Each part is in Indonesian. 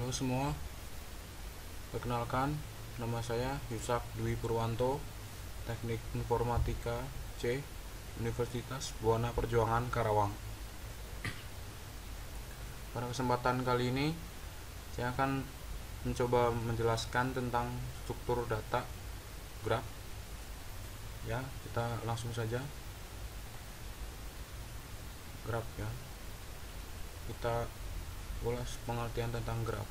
Halo semua, perkenalkan nama saya Yusak Dwi Purwanto, Teknik Informatika C, Universitas Buana Perjuangan Karawang. Pada kesempatan kali ini saya akan mencoba menjelaskan tentang struktur data graf. Ya, kita langsung saja. Graf ya. Kita ulas pengertian tentang graf.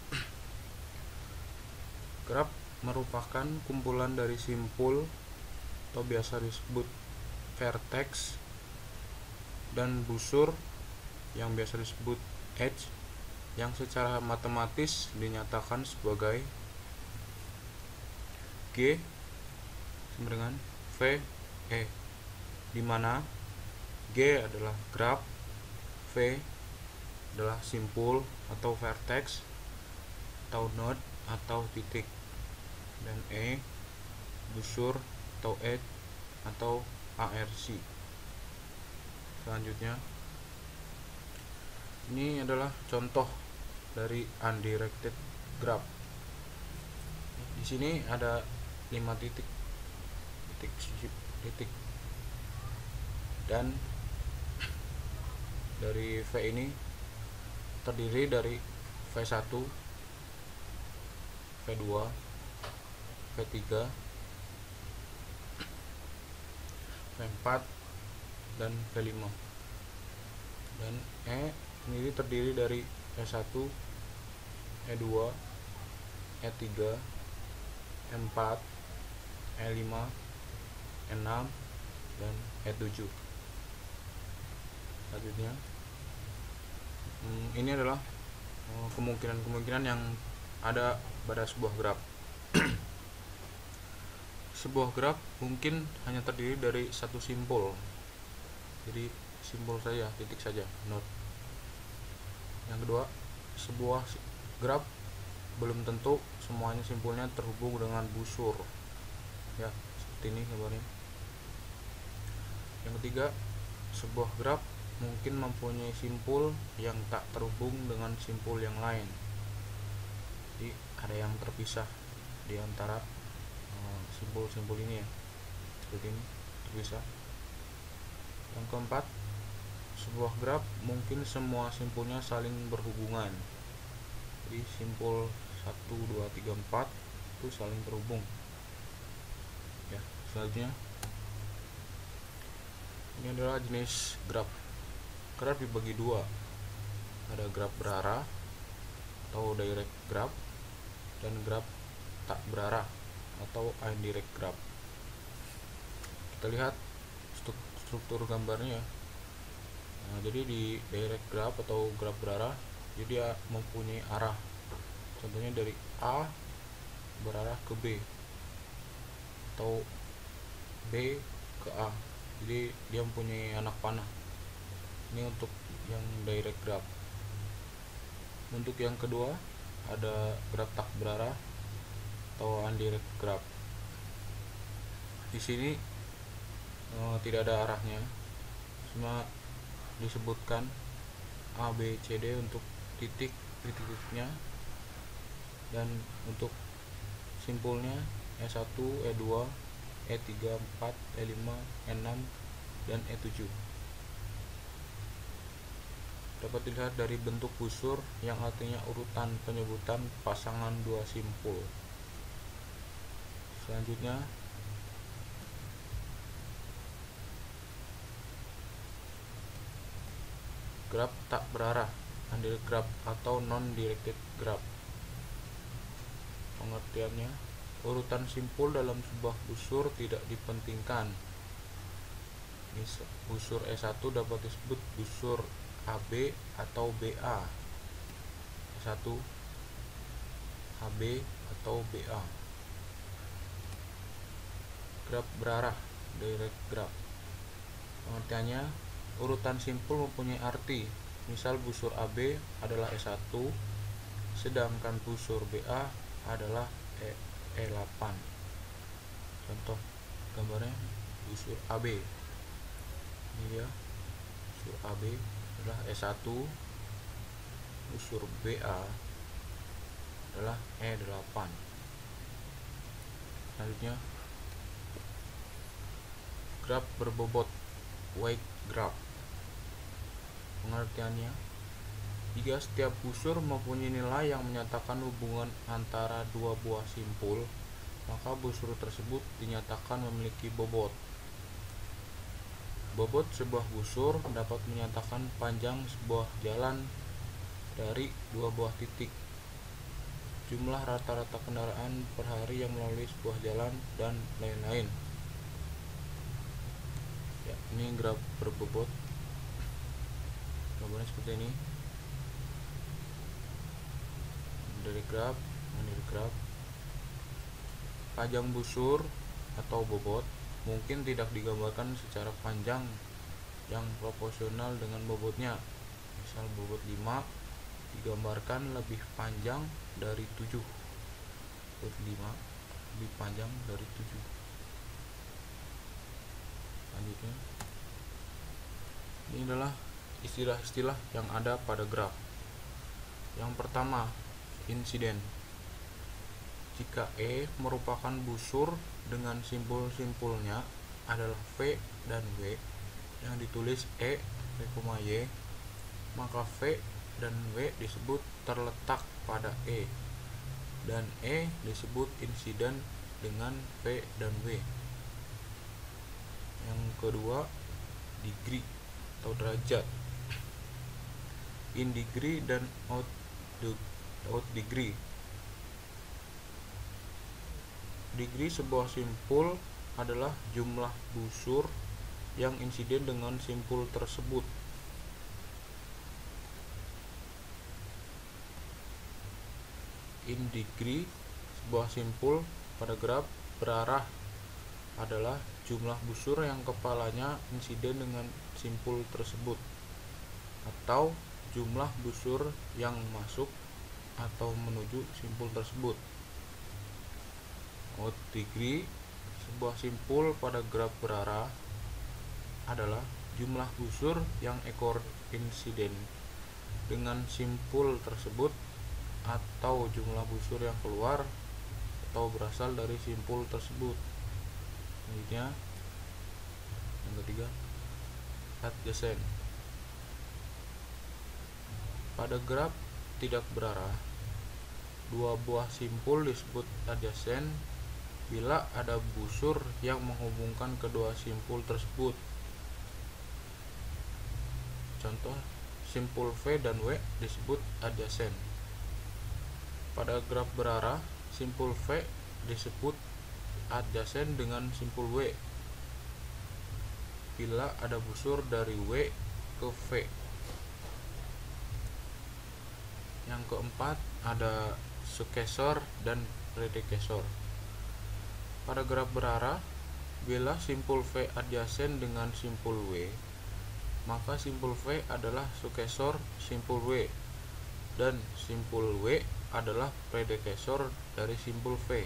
Graf merupakan kumpulan dari simpul atau biasa disebut vertex dan busur yang biasa disebut edge yang secara matematis dinyatakan sebagai G sama dengan VE, di mana G adalah graf, V adalah simpul atau vertex atau node atau titik, dan E busur atau edge atau ARC. Selanjutnya, ini adalah contoh dari undirected graph. Di sini ada 5 titik, dan dari V ini terdiri dari V1, V2, V3, V4, dan V5. Dan E sendiri terdiri dari E1, E2, E3, E4, E5, E6, dan E7. Selanjutnya, ini adalah kemungkinan-kemungkinan yang ada pada sebuah graf. Sebuah graf mungkin hanya terdiri dari satu simpul, jadi simpul saja, titik saja, node. Yang kedua, sebuah graf belum tentu semuanya simpulnya terhubung dengan busur, ya, seperti ini gambarnya. Yang ketiga, sebuah graf mungkin mempunyai simpul yang tak terhubung dengan simpul yang lain, jadi ada yang terpisah di antara simpul-simpul ini, ya, seperti ini, terpisah. Yang keempat, sebuah graf mungkin semua simpulnya saling berhubungan, jadi simpul 1, 2, 3, 4 itu saling terhubung, ya. Selanjutnya, ini adalah jenis graf. Graf dibagi dua, ada graf berarah atau direct graph dan graf tak berarah atau indirect graph. Kita lihat struktur gambarnya. Nah, jadi di direct graph atau graf berarah, jadi dia mempunyai arah. Contohnya dari A berarah ke B atau B ke A. Jadi dia mempunyai anak panah. Ini untuk yang direct graph. Untuk yang kedua, ada graf tak berarah atau indirect graph. Di sini tidak ada arahnya, cuma disebutkan A, B, C, D untuk titik-titiknya, dan untuk simpulnya E1, E2, E3, E4, E5, E6, dan E7. Dapat dilihat dari bentuk busur yang artinya urutan penyebutan pasangan dua simpul. Selanjutnya, graf tak berarah, indirect graph atau non-directed graph. Pengertiannya, urutan simpul dalam sebuah busur tidak dipentingkan. Busur E1 dapat disebut busur AB atau BA, E1 AB atau BA. Graf berarah, direct graph. Pengertiannya, urutan simpul mempunyai arti. Misal busur AB adalah E1, sedangkan busur BA adalah E8. Contoh gambarnya busur AB. Ini dia, busur AB adalah E1, busur BA adalah E8. Selanjutnya, graf berbobot, weight graph. Pengertiannya, jika setiap busur mempunyai nilai yang menyatakan hubungan antara dua buah simpul, maka busur tersebut dinyatakan memiliki bobot. Bobot sebuah busur dapat menyatakan panjang sebuah jalan dari dua buah titik, jumlah rata-rata kendaraan per hari yang melalui sebuah jalan, dan lain-lain. Ya, ini graf berbobot. Gambarnya seperti ini. Dari graf, panjang busur atau bobot mungkin tidak digambarkan secara panjang yang proporsional dengan bobotnya. Misal bobot 5 digambarkan lebih panjang dari 7. Bobot 5 lebih panjang dari 7. Selanjutnya, ini adalah istilah-istilah yang ada pada graf. Yang pertama, insiden. Jika E merupakan busur dengan simpul-simpulnya adalah V dan W yang ditulis E, V, Y, maka V dan W disebut terletak pada E, dan E disebut insiden dengan V dan W. Yang kedua, degree atau derajat. In degree dan out degree. Degree sebuah simpul adalah jumlah busur yang insiden dengan simpul tersebut. In degree sebuah simpul pada graf berarah adalah jumlah busur yang kepalanya insiden dengan simpul tersebut, atau jumlah busur yang masuk atau menuju simpul tersebut. Out degree sebuah simpul pada graf berarah adalah jumlah busur yang ekor insiden dengan simpul tersebut, atau jumlah busur yang keluar atau berasal dari simpul tersebut. Selanjutnya, yang ketiga, adjacent. Pada graf tidak berarah, dua buah simpul disebut adjacent bila ada busur yang menghubungkan kedua simpul tersebut. Contoh, simpul V dan W disebut adjacent. Pada graf berarah, simpul V disebut adjacent dengan simpul W bila ada busur dari W ke V. Yang keempat, ada sukesor dan predekesor. Pada graf berarah, bila simpul V adjacent dengan simpul W, maka simpul V adalah sukesor simpul W, dan simpul W adalah predekesor dari simpul V.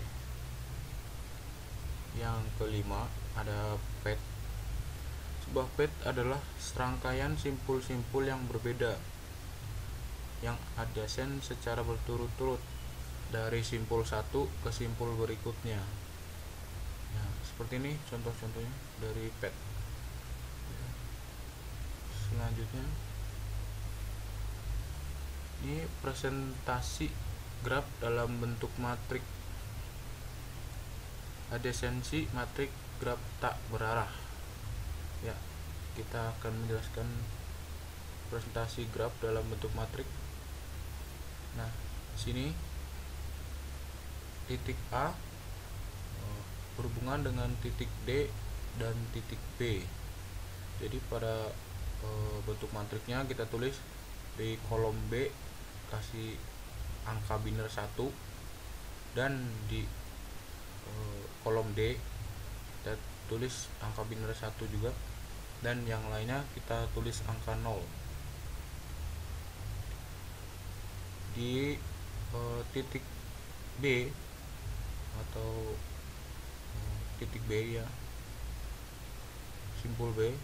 Yang kelima, ada pet. Sebuah pet adalah serangkaian simpul-simpul yang berbeda yang adjacent secara berturut-turut dari simpul satu ke simpul berikutnya. Nah, seperti ini contoh-contohnya dari pet. Selanjutnya, ini presentasi graf dalam bentuk matrik. Adjasensi matrik graf tak berarah. Ya, kita akan menjelaskan presentasi graf dalam bentuk matrik. Nah, sini titik A berhubungan dengan titik D dan titik B. Jadi pada bentuk matriknya kita tulis di kolom B kasih angka biner 1, dan di kolom D kita tulis angka biner 1 juga, dan yang lainnya kita tulis angka 0. Di titik B atau titik B, ya, simpul B,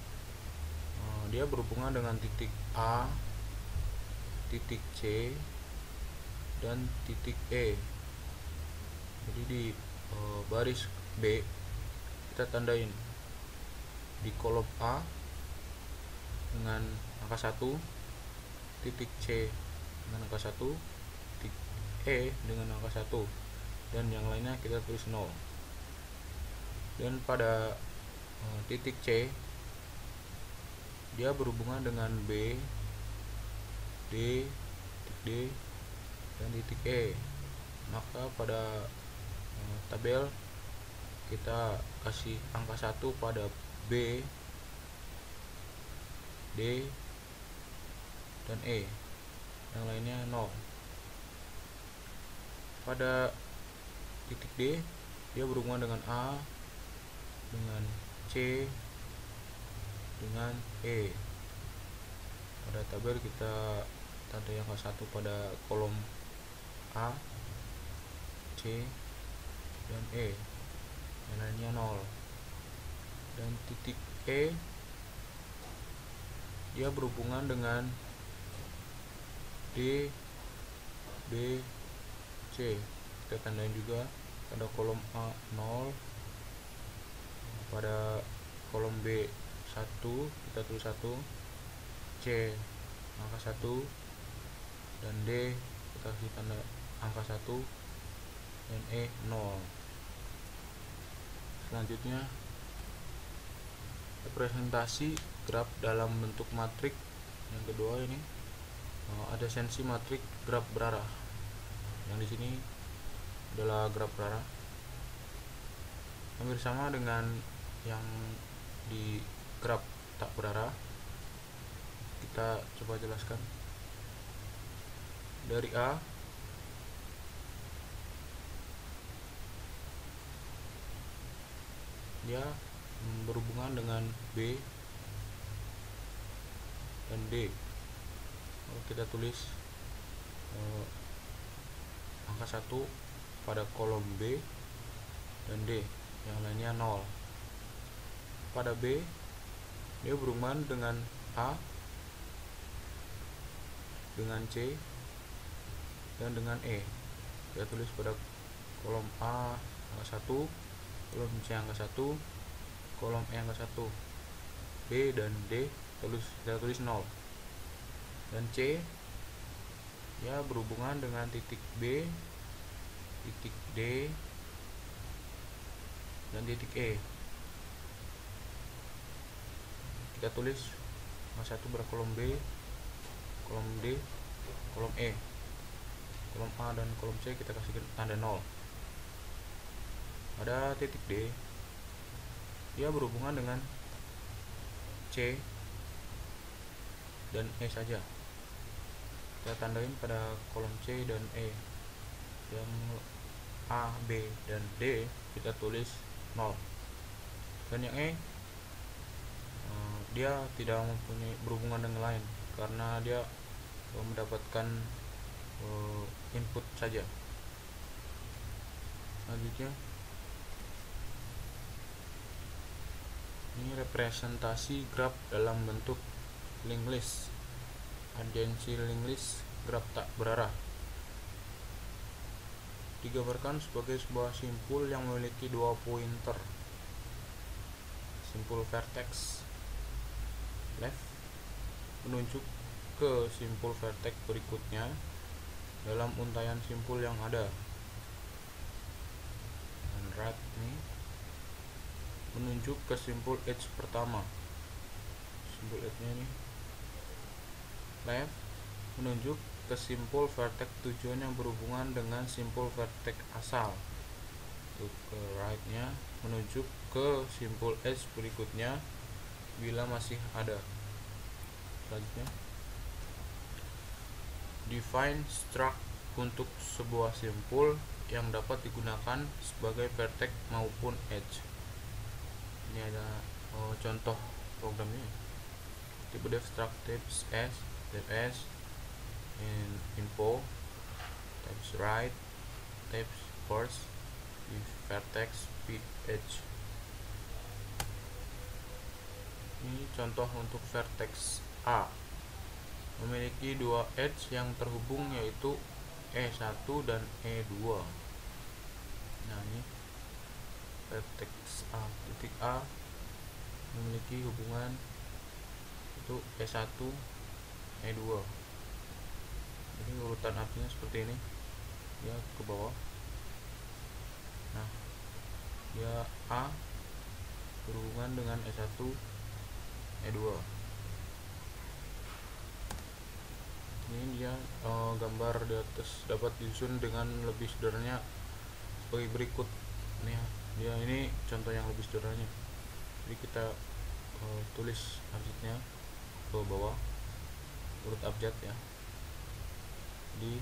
dia berhubungan dengan titik A, titik C, dan titik E. Jadi di baris B kita tandain di kolom A dengan angka 1, titik C dengan angka 1, titik E dengan angka 1, dan yang lainnya kita tulis 0. Dan pada titik C dia berhubungan dengan B, D, titik D, dan titik E. Maka pada tabel kita kasih angka 1 pada B, D, dan E, yang lainnya 0. Pada titik D dia berhubungan dengan A, dengan C, dengan E. Pada tabel kita tandai angka 1 pada kolom A, C, dan E, yang lainnya 0. Dan titik E dia berhubungan dengan D, B, C. Kita tandain juga pada kolom A 0, pada kolom B 1, kita tulis 1, C angka 1, dan D kita kasih tanda angka 1, dan E 0. Selanjutnya representasi graf dalam bentuk matrik. Yang kedua ini ada sensi matrik graf berarah. Yang di sini adalah graf berarah, hampir sama dengan yang di graf tak berarah. Kita coba jelaskan. Dari A dia berhubungan dengan B dan D. Lalu kita tulis angka 1 pada kolom B dan D, yang lainnya 0. Pada B dia berhubungan dengan A, dengan C, dan dengan E. Kita tulis pada kolom A angka 1, kolom C angka 1, kolom E angka 1, B dan D kita tulis 0. Dan C ya berhubungan dengan titik B, titik D, dan titik E. Kita tulis angka 1 pada kolom B, kolom D, kolom E. Kolom A dan kolom C kita kasih tanda 0. Pada titik D dia berhubungan dengan C dan E saja. Kita tandain pada kolom C dan E. Yang A, B, dan D kita tulis 0. Dan yang E dia tidak mempunyai berhubungan dengan lain karena dia mendapatkan input saja. Selanjutnya ini representasi graf dalam bentuk linked list. Agensi linked list graf tak berarah digambarkan sebagai sebuah simpul yang memiliki dua pointer. Simpul vertex left menunjuk ke simpul vertex berikutnya dalam untaian simpul yang ada, dan right ini menunjuk ke simpul edge pertama. Simpul edge-nya ini left menunjuk ke simpul vertex tujuan yang berhubungan dengan simpul vertex asal. Untuk ke right-nya menunjuk ke simpul edge berikutnya bila masih ada. Selanjutnya define struct untuk sebuah simpul yang dapat digunakan sebagai vertex maupun edge. Ini ada contoh programnya. Tipe def struct types as, def as, in info, types right, types first, if vertex p edge. Ini contoh untuk vertex A, memiliki dua edge yang terhubung yaitu E1 dan E2. Nah, ini vertex A, titik A memiliki hubungan itu E1 E2. Jadi urutan artinya seperti ini, dia ke bawah. Nah, dia A berhubungan dengan E1 E2. Ini dia gambar di atas dapat disusun dengan lebih sederhananya sebagai berikut. Ini ya, dia ini contoh yang lebih sederhananya. Jadi kita tulis abjadnya ke bawah, urut abjad ya. Di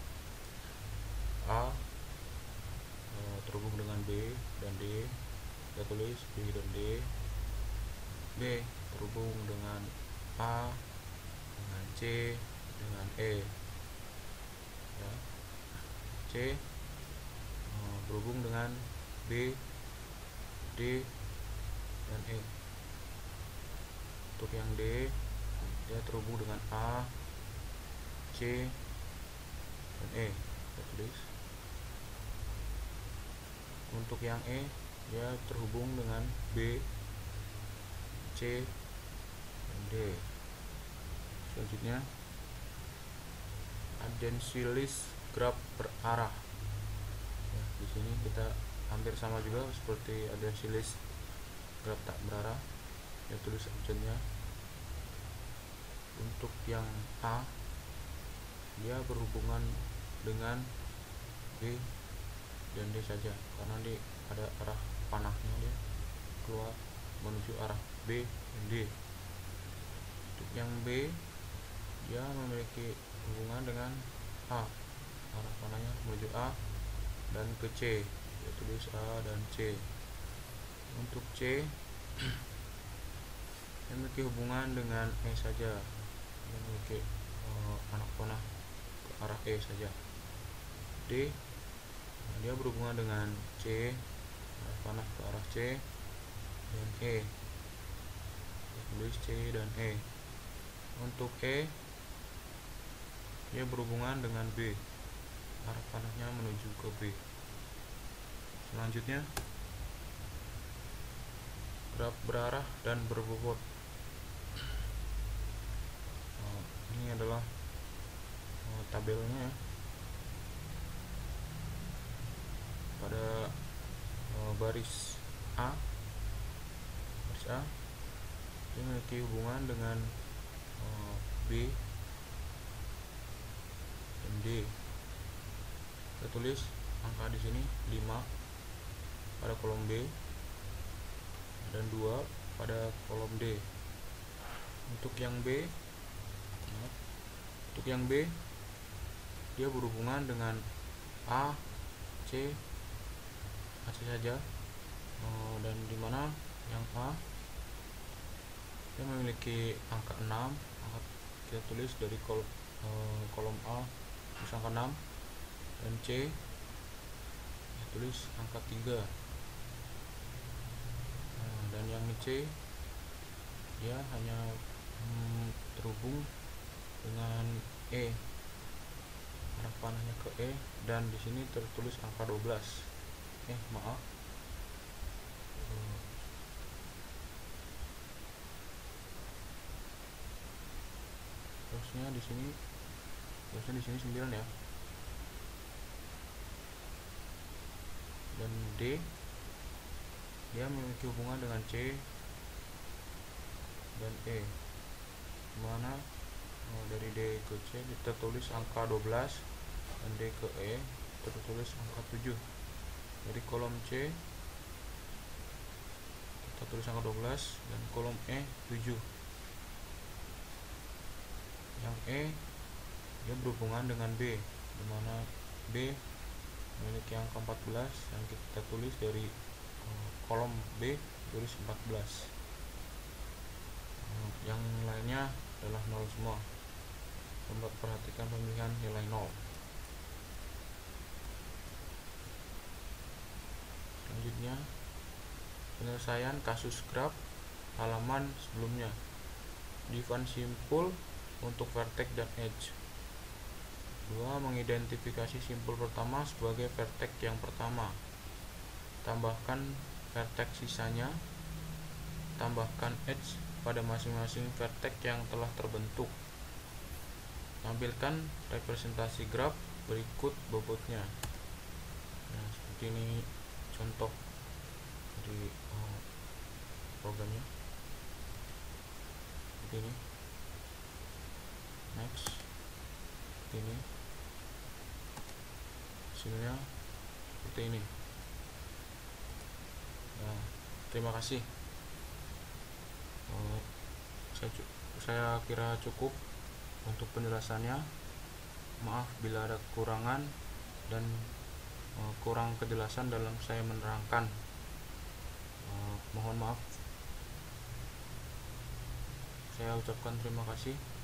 A terhubung dengan B dan D, kita tulis B dan D. B terhubung dengan A, dengan C, dengan E ya. C berhubung dengan B, D, dan E. Untuk yang D, dia terhubung dengan A, C, dan E. Kita tulis. Untuk yang E, dia terhubung dengan B, C, dan D. Selanjutnya, addensilis graf berarah. Ya, di sini kita hampir sama juga seperti addensilis graf tak berarah. Ya, tulis abjadnya. Untuk yang A, dia berhubungan dengan B dan D saja, karena di ada arah panahnya, dia keluar menuju arah B dan D. Untuk yang B, dia memiliki hubungan dengan A, arah panahnya menuju A dan ke C, ya tulis A dan C. Untuk C, memiliki hubungan dengan E saja, memiliki anak panah ke arah E saja. D, dia berhubungan dengan C, arah panah ke arah C dan E, ya tulis C dan E. Untuk E, dia berhubungan dengan B, arah panahnya menuju ke B. Selanjutnya, graf berarah dan berbobot. Ini adalah tabelnya ya. Pada baris A, dia memiliki hubungan dengan B dan D. Kita tulis angka di sini 5 pada kolom B dan 2 pada kolom D. Untuk yang B, dia berhubungan dengan A, C saja, dan dimana yang A dia memiliki angka 6, kita tulis dari kolom A tulis angka 6, dan C kita tulis angka 3. Dan yang C dia hanya terhubung dengan E, arah panahnya ke E, dan di sini tertulis angka 12. Maaf, terusnya di sini 9 ya. Dan D, dia memiliki hubungan dengan C dan E, dimana dari D ke C kita tulis angka 12 dan D ke E tertulis angka 7. Dari kolom C kita tulis angka 12 dan kolom E 7. Yang E dia berhubungan dengan B, dimana B memiliki angka 14 dan kita tulis dari kolom B tulis 14. Yang lainnya adalah 0 semua. Coba perhatikan pemilihan nilai 0. Selanjutnya, penyelesaian kasus graf halaman sebelumnya. Define simpul untuk vertex dan edge. 2. Mengidentifikasi simpul pertama sebagai vertex yang pertama. Tambahkan vertex sisanya. Tambahkan edge pada masing-masing vertex yang telah terbentuk. Tampilkan representasi graf berikut bobotnya. Nah, seperti ini contoh dari programnya. Seperti ini. Next. Seperti ini. Hasilnya seperti ini. Nah, terima kasih. Saya kira cukup untuk penjelasannya. Maaf bila ada kekurangan dan kurang kejelasan dalam saya menerangkan. Mohon maaf. Saya ucapkan terima kasih.